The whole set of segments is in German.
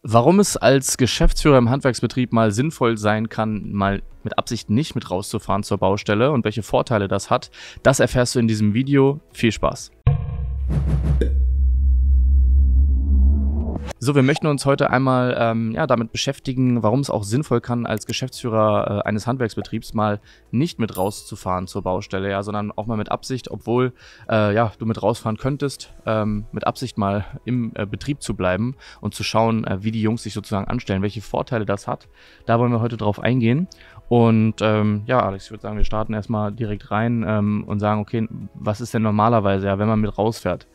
Warum es als Geschäftsführer im Handwerksbetrieb mal sinnvoll sein kann, mal mit Absicht nicht mit rauszufahren zur Baustelle und welche Vorteile das hat, das erfährst du in diesem Video. Viel Spaß! So, wir möchten uns heute einmal damit beschäftigen, warum es auch sinnvoll kann, als Geschäftsführer eines Handwerksbetriebs mal nicht mit rauszufahren zur Baustelle, ja, sondern auch mal mit Absicht, obwohl du mit rausfahren könntest, mit Absicht mal im Betrieb zu bleiben und zu schauen, wie die Jungs sich sozusagen anstellen, welche Vorteile das hat. Da wollen wir heute drauf eingehen. Und Alex, ich würde sagen, wir starten erstmal direkt rein und sagen, okay, was ist denn normalerweise, ja, wenn man mit rausfährt?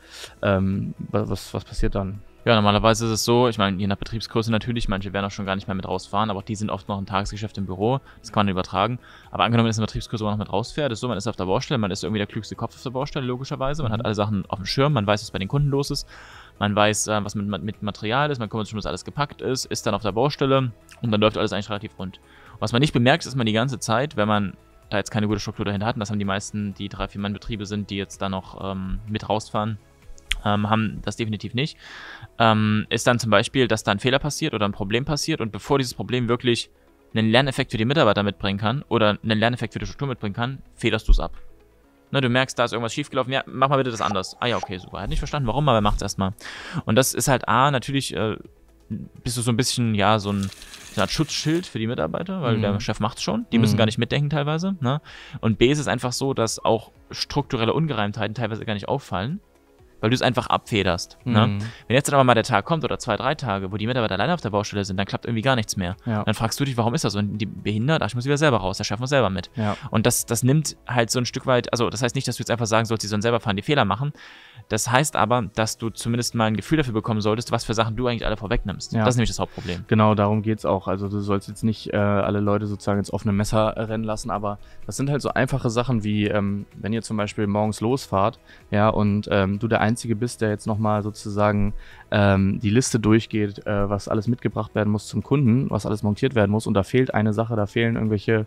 Was passiert dann? Ja, normalerweise ist es so, ich meine, je nach Betriebsgröße natürlich, manche werden auch schon gar nicht mehr mit rausfahren, aber auch die sind oft noch im Tagesgeschäft im Büro, das kann man übertragen. Aber angenommen, dass eine Betriebsgröße auch noch mit rausfährt, ist so, man ist auf der Baustelle, man ist irgendwie der klügste Kopf auf der Baustelle, logischerweise, man hat alle Sachen auf dem Schirm, man weiß, was bei den Kunden los ist, man weiß, was mit Material ist, man kümmert sich um, dass alles gepackt ist dann auf der Baustelle und dann läuft alles eigentlich relativ rund. Und was man nicht bemerkt, ist man die ganze Zeit, wenn man da jetzt keine gute Struktur dahinter hat, und das haben die meisten, die 3-4-Mann-Betriebe sind, die jetzt da noch mit rausfahren, haben das definitiv nicht, ist dann zum Beispiel, dass da ein Fehler passiert oder ein Problem passiert und bevor dieses Problem wirklich einen Lerneffekt für die Mitarbeiter mitbringen kann oder einen Lerneffekt für die Struktur mitbringen kann, federst du es ab. Ne, du merkst, da ist irgendwas schiefgelaufen, ja, mach mal bitte das anders. Ah ja, okay, super. Er hat nicht verstanden, warum, aber er macht es erstmal. Und das ist halt natürlich bist du so ein bisschen, ja, so eine Art Schutzschild für die Mitarbeiter, weil der Chef macht es schon. Die müssen gar nicht mitdenken teilweise. Ne? Und B ist es einfach so, dass auch strukturelle Ungereimtheiten teilweise gar nicht auffallen, weil du es einfach abfederst. Ne? Wenn jetzt dann aber mal der Tag kommt oder 2, 3 Tage, wo die Mitarbeiter alleine auf der Baustelle sind, dann klappt irgendwie gar nichts mehr. Ja. Dann fragst du dich, warum ist das so? Und die behindert, ach, ich muss wieder selber raus, der Chef muss selber mit. Ja. Und das nimmt halt so ein Stück weit, also das heißt nicht, dass du jetzt einfach sagen sollst, die sollen selber fahren, die Fehler machen. Das heißt aber, dass du zumindest mal ein Gefühl dafür bekommen solltest, was für Sachen du eigentlich alle vorwegnimmst. Ja. Das ist nämlich das Hauptproblem. Genau, darum geht es auch. Also du sollst jetzt nicht alle Leute sozusagen ins offene Messer rennen lassen, aber das sind halt so einfache Sachen wie, wenn ihr zum Beispiel morgens losfahrt, ja, und du der Einzige bist, der jetzt nochmal sozusagen die Liste durchgeht, was alles mitgebracht werden muss zum Kunden, was alles montiert werden muss und da fehlt eine Sache, da fehlen irgendwelche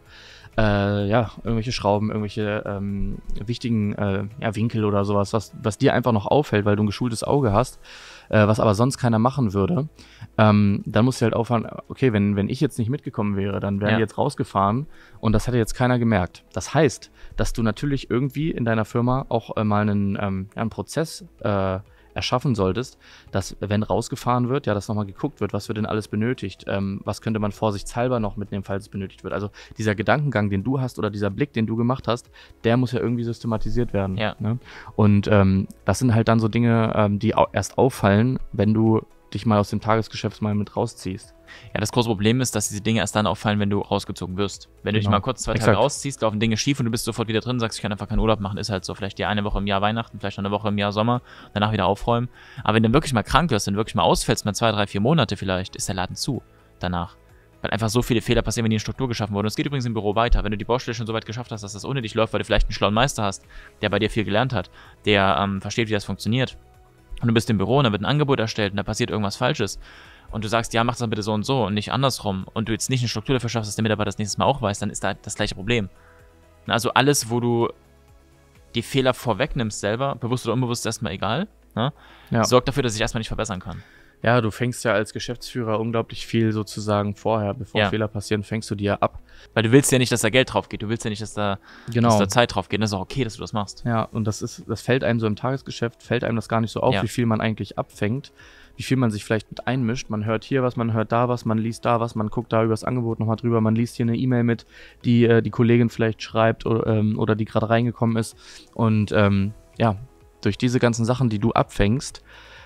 Schrauben, irgendwelche wichtigen Winkel oder sowas, was dir einfach noch auffällt, weil du ein geschultes Auge hast, was aber sonst keiner machen würde, dann musst du halt aufhören, okay, wenn ich jetzt nicht mitgekommen wäre, dann wären die jetzt rausgefahren und das hätte jetzt keiner gemerkt. Das heißt, dass du natürlich irgendwie in deiner Firma auch mal einen Prozess erschaffen solltest, dass, wenn rausgefahren wird, ja, dass nochmal geguckt wird, was wird denn alles benötigt, was könnte man vorsichtshalber noch mitnehmen, falls es benötigt wird. Also dieser Gedankengang, den du hast oder dieser Blick, den du gemacht hast, der muss ja irgendwie systematisiert werden. Ja. Ne? Und das sind halt dann so Dinge, die erst auffallen, wenn du dich mal aus dem Tagesgeschäft mal mit rausziehst. Ja, das große Problem ist, dass diese Dinge erst dann auffallen, wenn du rausgezogen wirst. Wenn du dich mal kurz 2 Tage rausziehst, laufen Dinge schief und du bist sofort wieder drin, sagst, ich kann einfach keinen Urlaub machen, ist halt so. Vielleicht die eine Woche im Jahr Weihnachten, vielleicht noch eine Woche im Jahr Sommer, danach wieder aufräumen. Aber wenn du wirklich mal krank wirst, wenn du wirklich mal ausfällst, mal 2, 3, 4 Monate vielleicht, ist der Laden zu danach. Weil einfach so viele Fehler passieren, wenn die in Struktur geschaffen wurden. Und es geht übrigens im Büro weiter. Wenn du die Baustelle schon so weit geschafft hast, dass das ohne dich läuft, weil du vielleicht einen schlauen Meister hast, der bei dir viel gelernt hat, der versteht, wie das funktioniert. Und du bist im Büro und dann wird ein Angebot erstellt und da passiert irgendwas Falsches. Und du sagst, ja, mach das dann bitte so und so und nicht andersrum und du jetzt nicht eine Struktur dafür schaffst, dass der Mitarbeiter das nächstes Mal auch weiß, dann ist da das gleiche Problem. Also alles, wo du die Fehler vorwegnimmst selber, bewusst oder unbewusst, erstmal egal, ne? Sorgt dafür, dass ich erstmal nicht verbessern kann. Ja, du fängst ja als Geschäftsführer unglaublich viel sozusagen vorher, bevor Fehler passieren, fängst du die ja ab. Weil du willst ja nicht, dass da Geld drauf geht, du willst ja nicht, dass da Zeit drauf geht. Und das ist auch okay, dass du das machst. Ja, und das fällt einem so im Tagesgeschäft, fällt einem das gar nicht so auf, wie viel man eigentlich abfängt, wie viel man sich vielleicht mit einmischt. Man hört hier was, man hört da was, man liest da was, man guckt da über das Angebot nochmal drüber, man liest hier eine E-Mail mit, die die Kollegin vielleicht schreibt oder die gerade reingekommen ist. Und durch diese ganzen Sachen, die du abfängst,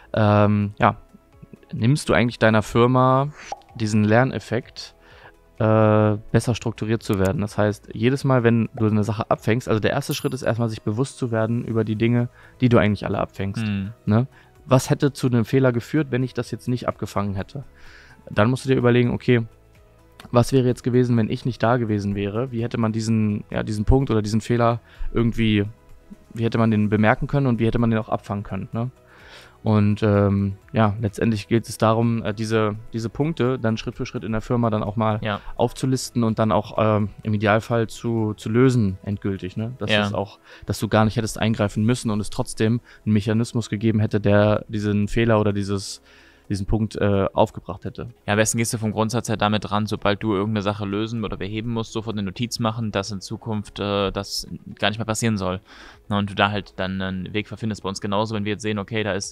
nimmst du eigentlich deiner Firma diesen Lerneffekt, besser strukturiert zu werden. Das heißt, jedes Mal, wenn du eine Sache abfängst, also der erste Schritt ist erstmal, sich bewusst zu werden über die Dinge, die du eigentlich alle abfängst. Ne? Was hätte zu einem Fehler geführt, wenn ich das jetzt nicht abgefangen hätte? Dann musst du dir überlegen, okay, was wäre jetzt gewesen, wenn ich nicht da gewesen wäre? Wie hätte man diesen Punkt oder diesen Fehler irgendwie, wie hätte man den bemerken können und wie hätte man den auch abfangen können? Ne? Und letztendlich geht es darum, diese Punkte dann Schritt für Schritt in der Firma dann auch mal aufzulisten und dann auch im Idealfall zu lösen endgültig. Ne? Dass du gar nicht hättest eingreifen müssen und es trotzdem einen Mechanismus gegeben hätte, der diesen Fehler oder dieses diesen Punkt aufgebracht hätte. Ja, am besten gehst du vom Grundsatz her damit ran, sobald du irgendeine Sache lösen oder beheben musst, sofort eine Notiz machen, dass in Zukunft das gar nicht mehr passieren soll. Und du da halt dann einen Weg verfindest. Bei uns genauso, wenn wir jetzt sehen, okay, da ist,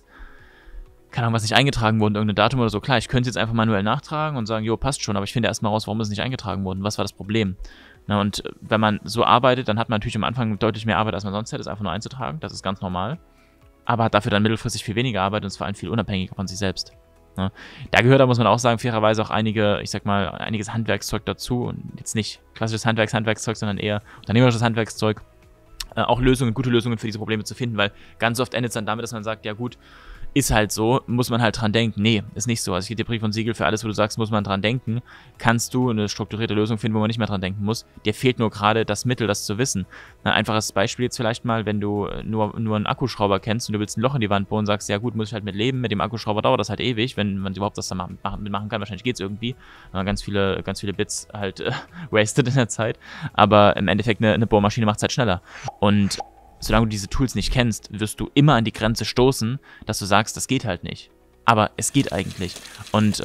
keine Ahnung, was nicht eingetragen wurde, irgendein Datum oder so. Klar, ich könnte jetzt einfach manuell nachtragen und sagen, jo, passt schon, aber ich finde erstmal raus, warum ist es nicht eingetragen worden, was war das Problem. Und wenn man so arbeitet, dann hat man natürlich am Anfang deutlich mehr Arbeit, als man sonst hätte, es einfach nur einzutragen, das ist ganz normal. Aber hat dafür dann mittelfristig viel weniger Arbeit und ist vor allem viel unabhängiger von sich selbst. Da gehört, da muss man auch sagen, fairerweise auch einiges Handwerkszeug dazu. Und jetzt nicht klassisches Handwerkszeug, sondern eher unternehmerisches Handwerkszeug. Auch gute Lösungen für diese Probleme zu finden, weil ganz oft endet es dann damit, dass man sagt, ja gut, ist halt so, muss man halt dran denken. Nee, ist nicht so. Also ich gebe dir Brief und Siegel für alles, wo du sagst, muss man dran denken. Kannst du eine strukturierte Lösung finden, wo man nicht mehr dran denken muss. Dir fehlt nur gerade das Mittel, das zu wissen. Ein einfaches Beispiel jetzt vielleicht mal, wenn du nur einen Akkuschrauber kennst und du willst ein Loch in die Wand bohren und sagst, ja gut, muss ich halt mit leben, mit dem Akkuschrauber dauert das halt ewig, wenn man überhaupt das da machen kann. Wahrscheinlich geht es irgendwie. Ganz viele Bits halt wasted in der Zeit. Aber im Endeffekt eine Bohrmaschine macht es halt schneller. Und solange du diese Tools nicht kennst, wirst du immer an die Grenze stoßen, dass du sagst, das geht halt nicht. Aber es geht eigentlich. Und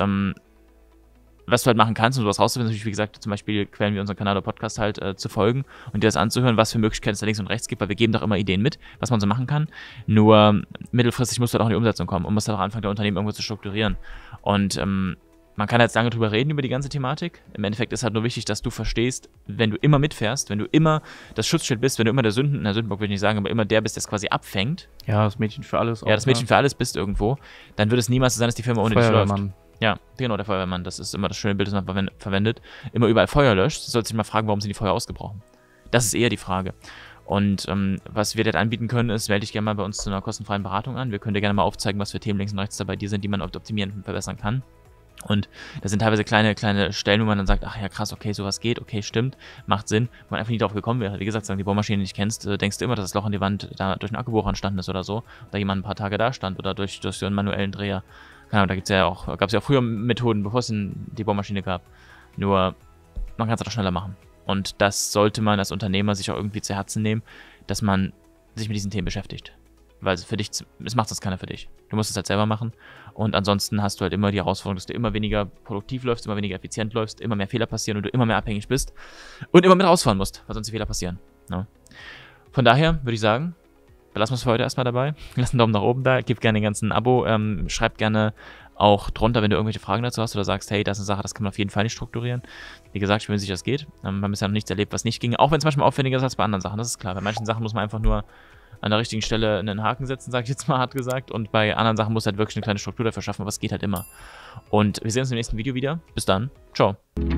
was du halt machen kannst, um sowas rauszufinden, natürlich, wie gesagt, zum Beispiel quälen wir unseren Kanal oder Podcast halt zu folgen und dir das anzuhören, was für Möglichkeiten es da links und rechts gibt, weil wir geben doch immer Ideen mit, was man so machen kann. Nur mittelfristig musst du halt auch in die Umsetzung kommen und musst halt auch anfangen, dein Unternehmen irgendwo zu strukturieren. Und man kann jetzt lange drüber reden, über die ganze Thematik. Im Endeffekt ist halt nur wichtig, dass du verstehst, wenn du immer mitfährst, wenn du immer das Schutzschild bist, wenn du immer der Sündenbock will ich nicht sagen, aber immer der bist, der es quasi abfängt. Ja, das Mädchen für alles. Ja, das Mädchen für alles bist irgendwo. Dann wird es niemals so sein, dass die Firma ohne dich läuft. Ja, genau, der Feuerwehrmann. Das ist immer das schöne Bild, das man verwendet. Immer überall Feuer löscht. Du sollst dich mal fragen, warum sind die Feuer ausgebrochen? Das ist eher die Frage. Und was wir dir anbieten können, ist, melde dich gerne mal bei uns zu einer kostenfreien Beratung an. Wir können dir gerne mal aufzeigen, was für Themen links und rechts dabei dir sind, die man optimieren und verbessern kann. Und das sind teilweise kleine Stellen, wo man dann sagt, ach ja krass, okay, sowas geht, okay, stimmt, macht Sinn, wo man einfach nie drauf gekommen wäre. Wie gesagt, wenn du die Bohrmaschine nicht kennst, denkst du immer, dass das Loch in die Wand da durch einen Akkubohrer entstanden ist oder so, da jemand ein paar Tage da stand oder durch so einen manuellen Dreher. Keine Ahnung, da gab es ja auch früher Methoden, bevor es die Bohrmaschine gab. Nur, man kann es halt auch schneller machen. Und das sollte man als Unternehmer sich auch irgendwie zu Herzen nehmen, dass man sich mit diesen Themen beschäftigt. Weil es macht sonst keiner für dich. Du musst es halt selber machen. Und ansonsten hast du halt immer die Herausforderung, dass du immer weniger produktiv läufst, immer weniger effizient läufst, immer mehr Fehler passieren und du immer mehr abhängig bist und immer mit rausfahren musst, weil sonst die Fehler passieren. Ja. Von daher würde ich sagen, belassen wir es für heute erstmal dabei. Lass einen Daumen nach oben da, gib gerne den ganzen Abo, schreib gerne auch drunter, wenn du irgendwelche Fragen dazu hast oder sagst, hey, das ist eine Sache, das kann man auf jeden Fall nicht strukturieren. Wie gesagt, ich bin mir sicher, das geht. Wir haben bisher noch nichts erlebt, was nicht ging, auch wenn es manchmal aufwendiger ist als bei anderen Sachen, das ist klar. Bei manchen Sachen muss man einfach nur an der richtigen Stelle einen Haken setzen, sage ich jetzt mal hart gesagt. Und bei anderen Sachen muss halt wirklich eine kleine Struktur dafür schaffen, aber es geht halt immer. Und wir sehen uns im nächsten Video wieder. Bis dann. Ciao.